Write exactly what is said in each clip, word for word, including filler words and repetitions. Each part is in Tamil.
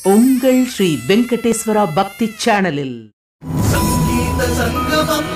உங்கள் ஸ்ரீ வெங்கடேஸ்வரா பக்தி சேனலில் சங்கீத சங்கமம்.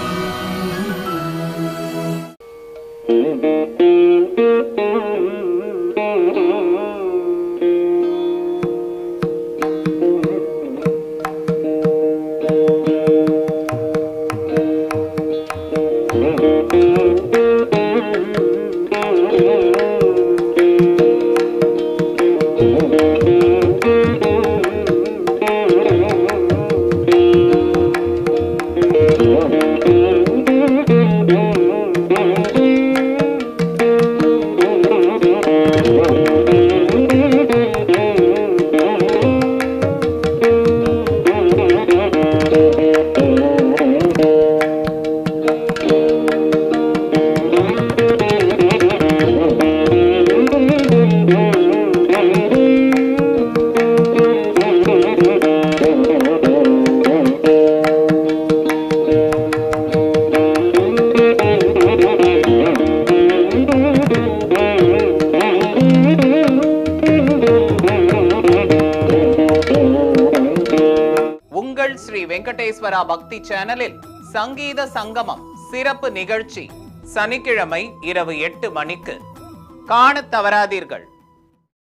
உங்கள் ஸ்ரீ வெங்கடேஸ்வரா பக்தி சேனலில் சங்கீத சங்கமம் சிறப்பு நிகழ்ச்சி சனிக்கிழமை இரவு எட்டு மணிக்கு காணத் தவறாதீர்கள்.